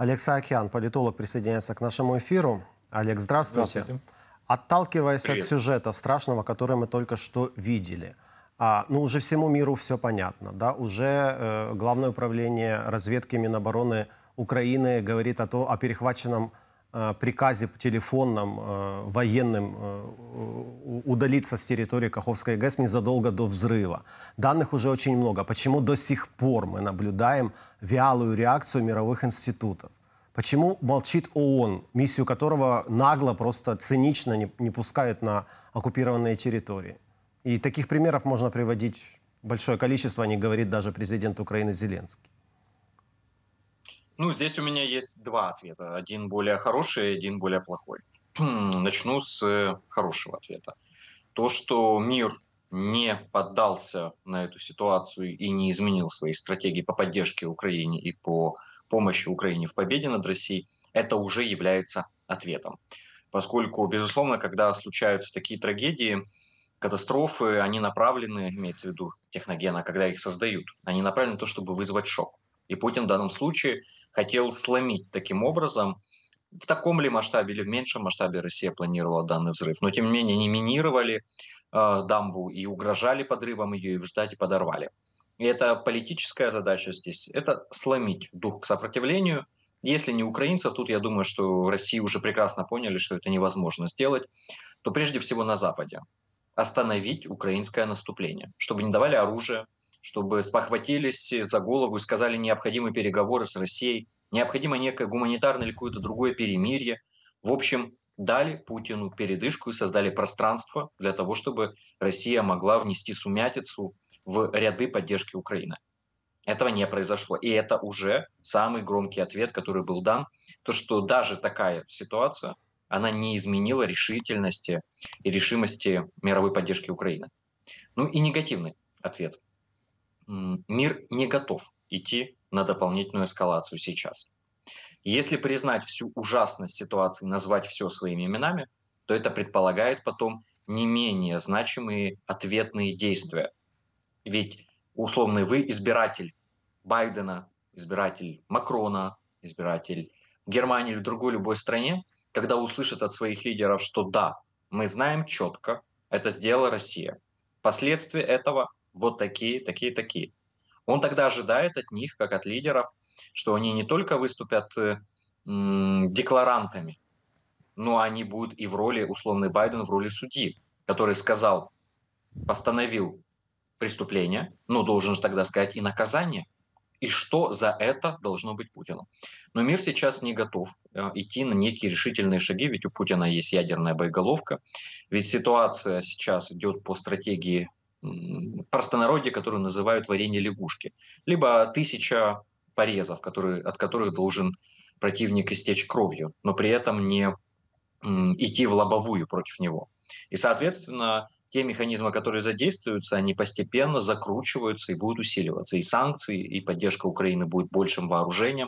Олег Саакян, политолог, присоединяется к нашему эфиру. Олег, здравствуйте. Здравствуйте. Отталкиваясь Привет. от сюжета страшного, который мы только что видели, уже всему миру все понятно, да? Уже Главное управление разведки Минобороны Украины говорит о перехваченном приказе телефонном военным удалиться с территории Каховской ГЭС незадолго до взрыва. Данных уже очень много. Почему до сих пор мы наблюдаем вялую реакцию мировых институтов? Почему молчит ООН, миссию которого нагло, просто цинично не пускают на оккупированные территории? И таких примеров можно приводить большое количество, не говорит даже президент Украины Зеленский. Здесь у меня есть два ответа. Один более хороший, один более плохой. Начну с хорошего ответа. То, что мир не поддался на эту ситуацию и не изменил своей стратегии по поддержке Украине и по помощи Украине в победе над Россией, это уже является ответом. Поскольку, безусловно, когда случаются такие трагедии, катастрофы, они направлены, имеется в виду техногена, когда их создают, они направлены на то, чтобы вызвать шок. И Путин в данном случае хотел сломить таким образом, в таком ли масштабе или в меньшем масштабе Россия планировала данный взрыв. Но тем не менее они минировали дамбу и угрожали подрывом ее, и в результате подорвали. И это политическая задача здесь, это сломить дух к сопротивлению. Если не украинцев, тут я думаю, что в России уже прекрасно поняли, что это невозможно сделать, то прежде всего на Западе остановить украинское наступление, чтобы не давали оружие, чтобы спохватились за голову и сказали, необходимы переговоры с Россией, необходимо некое гуманитарное или какое-то другое перемирие. В общем, дали Путину передышку и создали пространство для того, чтобы Россия могла внести сумятицу в ряды поддержки Украины. Этого не произошло. И это уже самый громкий ответ, который был дан, то, что даже такая ситуация, она не изменила решительности и решимости мировой поддержки Украины. И негативный ответ. Мир не готов идти на дополнительную эскалацию сейчас. Если признать всю ужасность ситуации, назвать все своими именами, то это предполагает потом не менее значимые ответные действия. Ведь условный вы избиратель Байдена, избиратель Макрона, избиратель в Германии или в другой любой стране, когда услышит от своих лидеров, что да, мы знаем четко, это сделала Россия. Последствия этого вот такие, такие, такие. Он тогда ожидает от них, как от лидеров, что они не только выступят декларантами, но они будут и в роли, условный Байден, в роли судьи, который сказал, постановил преступление, но должен же тогда сказать и наказание, и что за это должно быть Путину. Но мир сейчас не готов идти на некие решительные шаги, ведь у Путина есть ядерная боеголовка, ведь ситуация сейчас идет по стратегии простонародье, которую называют варенье лягушки, либо 1000 порезов, от которых должен противник истечь кровью, но при этом не идти в лобовую против него. И, соответственно, те механизмы, которые задействуются, они постепенно закручиваются и будут усиливаться. И санкции, и поддержка Украины будет большим вооружением,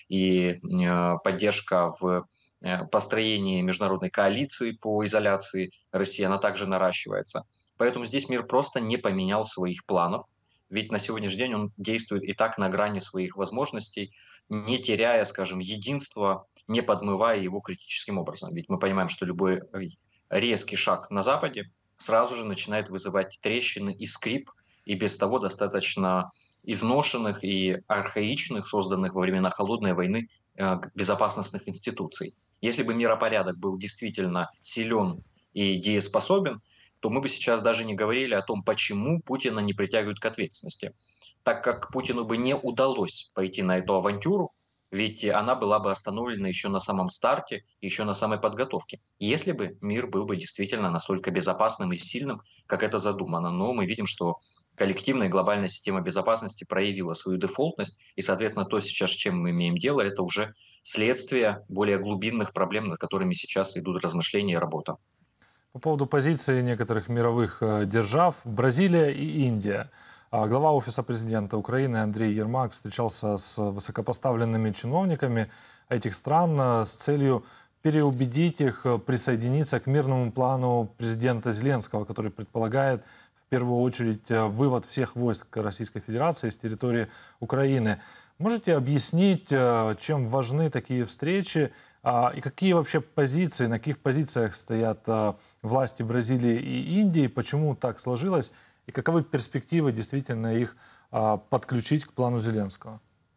и поддержка в построении международной коалиции по изоляции России, она также наращивается. Поэтому здесь мир просто не поменял своих планов, ведь на сегодняшний день он действует и так на грани своих возможностей, не теряя, скажем, единства, не подмывая его критическим образом. Ведь мы понимаем, что любой резкий шаг на Западе сразу же начинает вызывать трещины и скрип, и без того достаточно изношенных и архаичных, созданных во времена Холодной войны, безопасностных институций. Если бы миропорядок был действительно силен и дееспособен, то мы бы сейчас даже не говорили о том, почему Путина не притягивают к ответственности. Так как Путину бы не удалось пойти на эту авантюру, ведь она была бы остановлена еще на самом старте, еще на самой подготовке. Если бы мир был бы действительно настолько безопасным и сильным, как это задумано. Но мы видим, что коллективная и глобальная система безопасности проявила свою дефолтность, и, соответственно, то сейчас, с чем мы имеем дело, это уже следствие более глубинных проблем, над которыми сейчас идут размышления и работа. По поводу позиции некоторых мировых держав, Бразилия и Индия. Глава Офиса президента Украины Андрей Ермак встречался с высокопоставленными чиновниками этих стран с целью переубедить их присоединиться к мирному плану президента Зеленского, который предполагает в первую очередь вывод всех войск Российской Федерации с территории Украины. Можете объяснить, чем важны такие встречи и какие вообще позиции, на каких позициях стоят власти Бразилии и Индии, почему так сложилось и каковы перспективы действительно их подключить к плану Зеленского?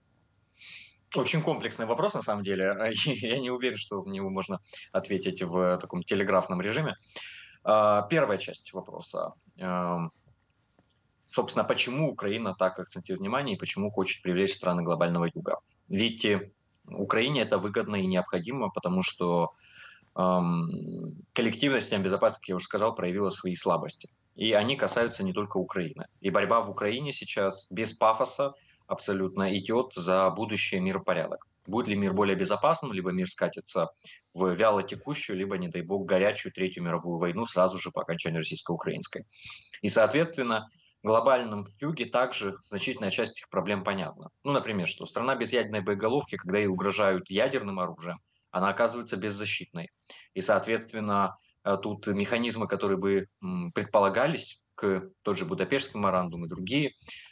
Очень комплексный вопрос, на самом деле. Я не уверен, что на него можно ответить в таком телеграфном режиме. Первая часть вопроса. Собственно, почему Украина так акцентирует внимание и почему хочет привлечь страны глобального юга? Ведь Украине это выгодно и необходимо, потому что коллективная система безопасности, как я уже сказал, проявила свои слабости. И они касаются не только Украины. И борьба в Украине сейчас без пафоса абсолютно идет за будущее миропорядок. Будет ли мир более безопасным, либо мир скатится в вяло текущую, либо, не дай бог, горячую Третью мировую войну сразу же по окончанию российско-украинской. И, соответственно, в глобальном юге также значительная часть этих проблем понятна. Ну, например, что страна без ядерной боеголовки, когда ей угрожают ядерным оружием, она оказывается беззащитной. И, соответственно, тут механизмы, которые бы предполагались к тот же Будапештский меморандум и другие,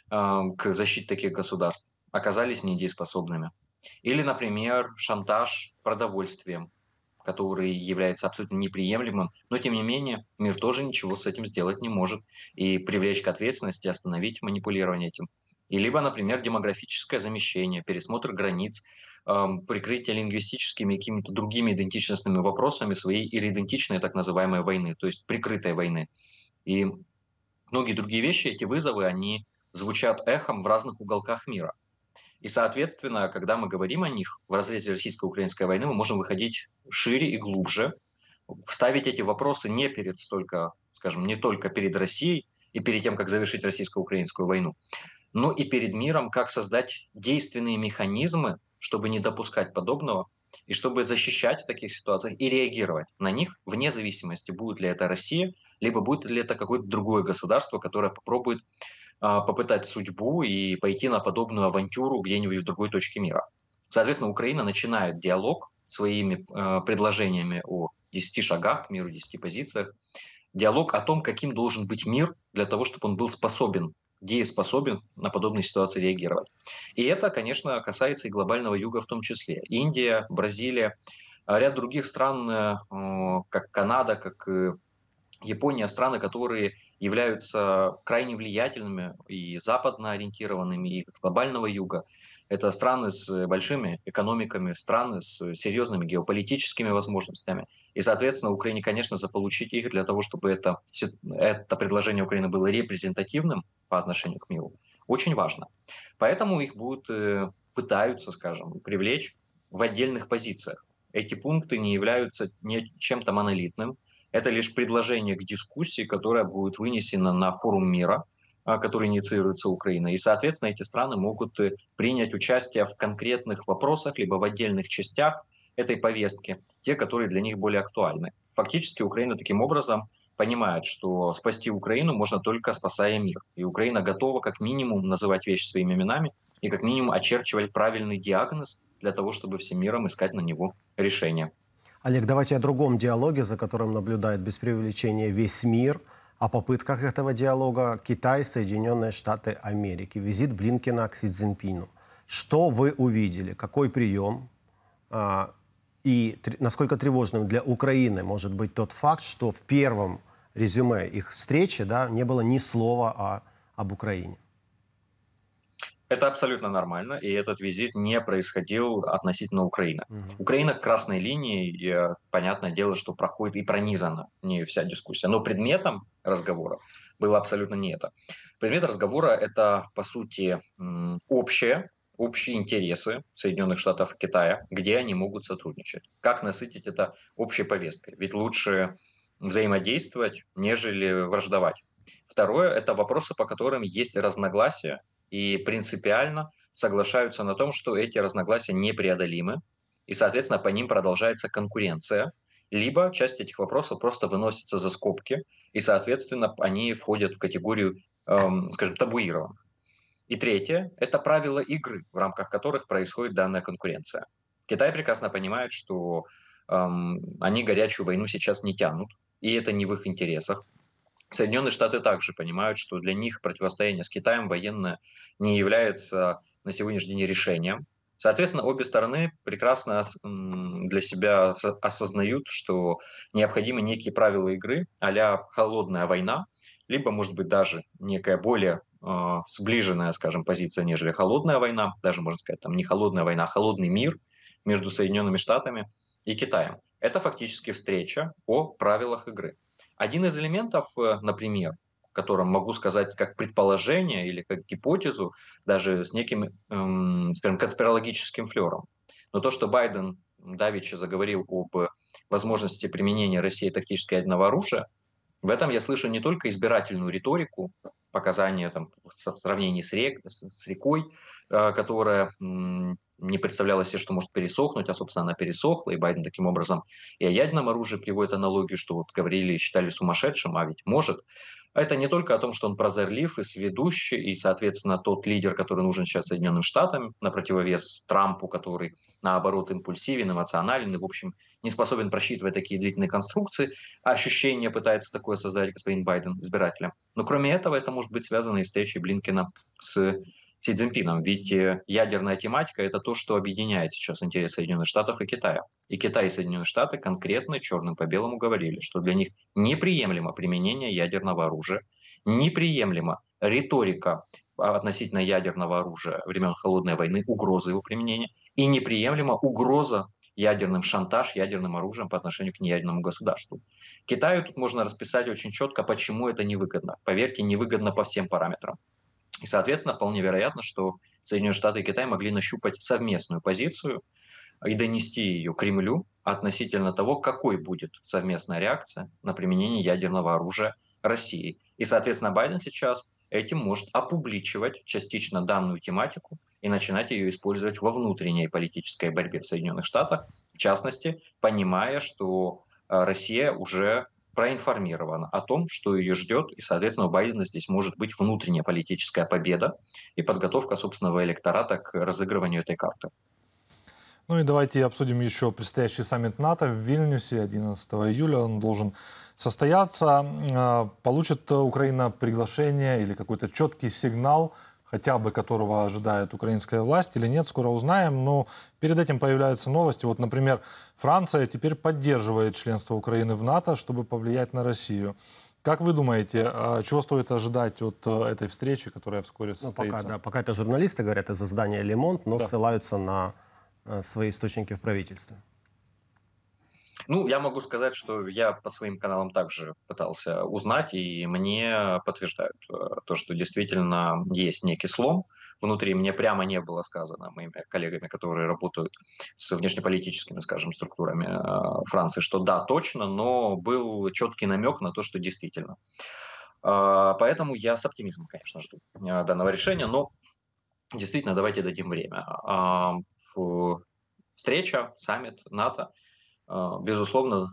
к защите таких государств, оказались недееспособными. Или, например, шантаж продовольствием, который является абсолютно неприемлемым, но тем не менее мир тоже ничего с этим сделать не может и привлечь к ответственности, остановить манипулирование этим. И либо, например, демографическое замещение, пересмотр границ, прикрытие лингвистическими и какими-то другими идентичностными вопросами своей иридентичной так называемой войны, то есть прикрытой войны. И многие другие вещи, эти вызовы, они звучат эхом в разных уголках мира. И, соответственно, когда мы говорим о них в разрезе российско-украинской войны, мы можем выходить шире и глубже, ставить эти вопросы не перед столько, скажем, не только перед Россией и перед тем, как завершить российско-украинскую войну, но и перед миром, как создать действенные механизмы, чтобы не допускать подобного, и чтобы защищать в таких ситуациях и реагировать на них, вне зависимости, будет ли это Россия, либо будет ли это какое-то другое государство, которое попробует попытать судьбу и пойти на подобную авантюру где-нибудь в другой точке мира. Соответственно, Украина начинает диалог своими предложениями о 10 шагах к миру, 10 позициях. Диалог о том, каким должен быть мир для того, чтобы он был способен, дееспособен на подобные ситуации реагировать. И это, конечно, касается и глобального юга в том числе. Индия, Бразилия, ряд других стран, как Канада, как Япония, страны, которые являются крайне влиятельными и западно ориентированными, и с глобального юга. Это страны с большими экономиками, страны с серьезными геополитическими возможностями. И, соответственно, Украине, конечно, заполучить их для того, чтобы это предложение Украины было репрезентативным по отношению к миру, очень важно. Поэтому их будут пытаются, скажем, привлечь в отдельных позициях. Эти пункты не являются чем-то монолитным. Это лишь предложение к дискуссии, которая будет вынесена на форум мира, который инициируется Украиной. И, соответственно, эти страны могут принять участие в конкретных вопросах, либо в отдельных частях этой повестки, те, которые для них более актуальны. Фактически Украина таким образом понимает, что спасти Украину можно только спасая мир. И Украина готова как минимум называть вещи своими именами и как минимум очерчивать правильный диагноз для того, чтобы всем миром искать на него решение. Олег, давайте о другом диалоге, за которым наблюдает без преувеличения весь мир, о попытках этого диалога Китай, Соединенные Штаты Америки, визит Блинкена к Си Цзиньпину. Что вы увидели? Какой прием? И насколько тревожным для Украины может быть тот факт, что в первом резюме их встречи не было ни слова об Украине? Это абсолютно нормально, и этот визит не происходил относительно Украины. Украина красной линией, и понятное дело, что проходит и пронизана не вся дискуссия. Но предметом разговора было абсолютно не это. Предмет разговора – это, по сути, общие интересы Соединенных Штатов и Китая, где они могут сотрудничать. Как насытить это общей повесткой? Ведь лучше взаимодействовать, нежели враждовать. Второе – это вопросы, по которым есть разногласия, и принципиально соглашаются на том, что эти разногласия непреодолимы, и, соответственно, по ним продолжается конкуренция, либо часть этих вопросов просто выносится за скобки, и, соответственно, они входят в категорию, скажем, табуированных. И третье – это правила игры, в рамках которых происходит данная конкуренция. Китай прекрасно понимает, что они горячую войну сейчас не тянут, и это не в их интересах. Соединенные Штаты также понимают, что для них противостояние с Китаем военное не является на сегодняшний день решением. Соответственно, обе стороны прекрасно для себя осознают, что необходимы некие правила игры а-ля холодная война, либо, может быть, даже некая более сближенная, скажем, позиция, нежели холодная война, даже, можно сказать, там не холодная война, а холодный мир между Соединенными Штатами и Китаем. Это фактически встреча о правилах игры. Один из элементов, например, котором могу сказать как предположение или как гипотезу, даже с неким, скажем, конспирологическим флером. Но то, что Байден давеча заговорил об возможности применения России тактического ядерного оружия, в этом я слышу не только избирательную риторику, показания там, в сравнении с рекой, которая не представляла себе, что может пересохнуть, а, собственно, она пересохла, и Байден таким образом и о ядерном оружии приводит аналогию, что вот говорили и считали сумасшедшим, а ведь может. Это не только о том, что он прозорлив и сведущий, и, соответственно, тот лидер, который нужен сейчас Соединенным Штатам, на противовес Трампу, который, наоборот, импульсивен, эмоционален и, в общем, не способен просчитывать такие длительные конструкции, а ощущение пытается такое создать господин Байден избирателям. Но кроме этого, это может быть связано и с встречей Блинкена с Си Цзиньпином. Ведь ядерная тематика – это то, что объединяет сейчас интересы Соединенных Штатов и Китая. И Китай и Соединенные Штаты конкретно черным по белому говорили, что для них неприемлемо применение ядерного оружия, неприемлема риторика относительно ядерного оружия времен Холодной войны, угроза его применения, и неприемлема угроза ядерным шантаж, ядерным оружием по отношению к неядерному государству. Китаю тут можно расписать очень четко, почему это невыгодно. Поверьте, невыгодно по всем параметрам. И, соответственно, вполне вероятно, что Соединенные Штаты и Китай могли нащупать совместную позицию и донести ее Кремлю относительно того, какой будет совместная реакция на применение ядерного оружия России. И, соответственно, Байден сейчас этим может опубличивать частично данную тематику и начинать ее использовать во внутренней политической борьбе в Соединенных Штатах, в частности, понимая, что Россия уже проинформирована о том, что ее ждет, и, соответственно, у Байдена здесь может быть внутренняя политическая победа и подготовка собственного электората к разыгрыванию этой карты. Ну и давайте обсудим еще предстоящий саммит НАТО в Вильнюсе 11 июля. Он должен состояться. Получит Украина приглашение или какой-то четкий сигнал, хотя бы которого ожидает украинская власть или нет, скоро узнаем. Но перед этим появляются новости. Вот, например, Франция теперь поддерживает членство Украины в НАТО, чтобы повлиять на Россию. Как вы думаете, чего стоит ожидать от этой встречи, которая вскоре состоится? Пока это журналисты говорят из издания «Le Monde», но ссылаются на свои источники в правительстве. Ну, я могу сказать, что я по своим каналам также пытался узнать, и мне подтверждают то, что действительно есть некий слом внутри. Мне прямо не было сказано моими коллегами, которые работают с внешнеполитическими, скажем, структурами Франции, что да, точно, но был четкий намек на то, что действительно. Поэтому я с оптимизмом, конечно, жду данного решения, но действительно давайте дадим время. Встреча, саммит НАТО, безусловно,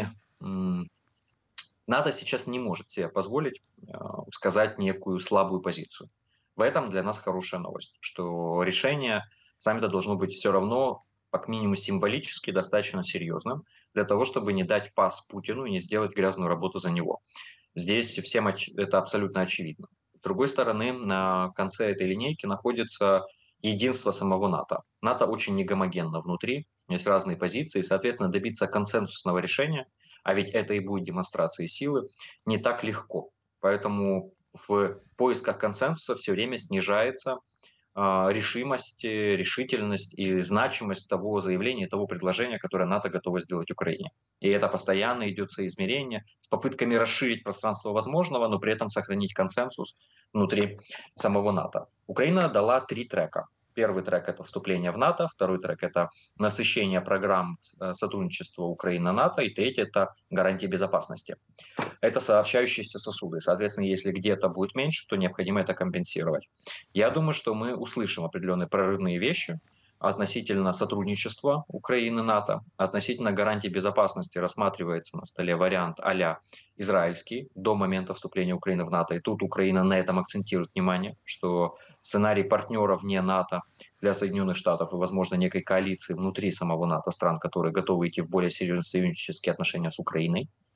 НАТО сейчас не может себе позволить сказать некую слабую позицию. В этом для нас хорошая новость, что решение саммита должно быть все равно, как минимум символически, достаточно серьезным, для того, чтобы не дать пас Путину и не сделать грязную работу за него. Здесь всем это абсолютно очевидно. С другой стороны, на конце этой линейки находится единство самого НАТО. НАТО очень негомогенно внутри, есть разные позиции, и, соответственно, добиться консенсусного решения, а ведь это и будет демонстрацией силы, не так легко. Поэтому в поисках консенсуса все время снижается решимость, решительность и значимость того заявления, того предложения, которое НАТО готово сделать Украине. И это постоянно идет соизмерение с попытками расширить пространство возможного, но при этом сохранить консенсус внутри самого НАТО. Украина дала 3 трека. Первый трек – это вступление в НАТО, второй трек – это насыщение программ сотрудничества Украины-НАТО, и третий – это гарантии безопасности. Это сообщающиеся сосуды. Соответственно, если где-то будет меньше, то необходимо это компенсировать. Я думаю, что мы услышим определенные прорывные вещи относительно сотрудничества Украины-НАТО, относительно гарантий безопасности рассматривается на столе вариант а-ля израильский до момента вступления Украины в НАТО. И тут Украина на этом акцентирует внимание, что сценарий партнеров вне НАТО для Соединенных Штатов и, возможно, некой коалиции внутри самого НАТО, стран, которые готовы идти в более серьезные союзнические отношения с Украиной,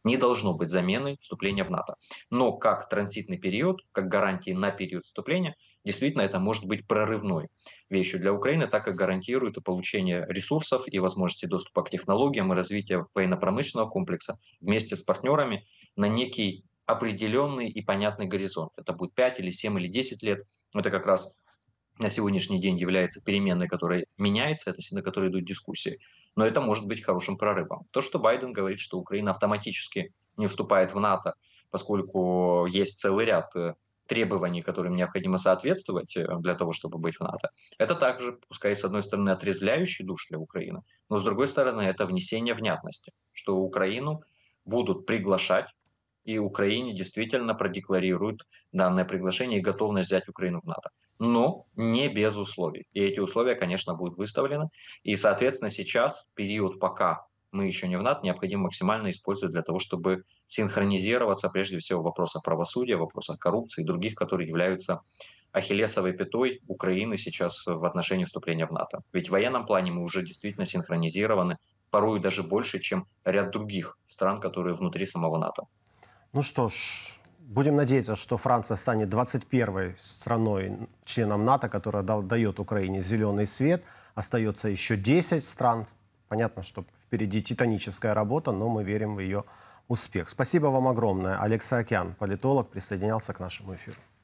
не должно быть заменой вступления в НАТО. Но как транзитный период, как гарантии на период вступления, действительно это может быть прорывной вещью для Украины, так как гарантирует и получение ресурсов и возможности доступа к технологиям и развития военно-промышленного комплекса вместе с партнерами на некий определенный и понятный горизонт. Это будет 5 или 7 или 10 лет. Это как раз на сегодняшний день является переменной, которая меняется, это на которой идут дискуссии. Но это может быть хорошим прорывом. То, что Байден говорит, что Украина автоматически не вступает в НАТО, поскольку есть целый ряд требований, которым необходимо соответствовать для того, чтобы быть в НАТО, это также, пускай с одной стороны, отрезвляющий душ для Украины, но с другой стороны, это внесение внятности, что Украину будут приглашать, и Украине действительно продекларируют данное приглашение и готовность взять Украину в НАТО. Но не без условий. И эти условия, конечно, будут выставлены. И, соответственно, сейчас, период, пока мы еще не в НАТО, необходимо максимально использовать для того, чтобы синхронизироваться, прежде всего, в вопросах правосудия, в вопросах коррупции и других, которые являются ахиллесовой пятой Украины сейчас в отношении вступления в НАТО. Ведь в военном плане мы уже действительно синхронизированы, порой даже больше, чем ряд других стран, которые внутри самого НАТО. Ну что ж, будем надеяться, что Франция станет 21-й страной, членом НАТО, которая дает Украине зеленый свет. Остается еще 10 стран. Понятно, что впереди титаническая работа, но мы верим в ее успех. Спасибо вам огромное. Олег Саакян, политолог, присоединялся к нашему эфиру.